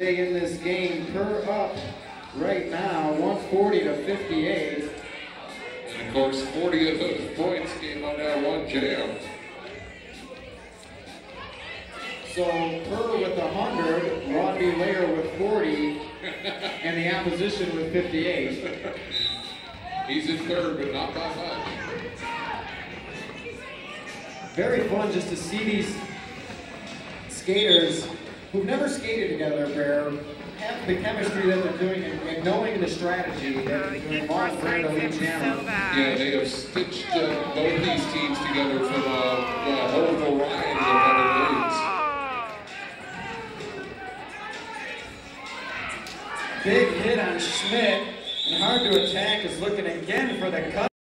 In this game, Per up right now, 140 to 58. And of course, 40 of those points came on that one jam. So Per with 100, Rodney Lair with 40, and the opposition with 58. He's in third, but not by much. Very fun just to see these skaters who've never skated together, Bear, have the chemistry that they're doing and knowing the strategy that they're doing long for Louisiana. Yeah, they have stitched both these teams together from a whole variety of other leagues. Big hit on Schmidt, and hard to attack is looking again for the cut.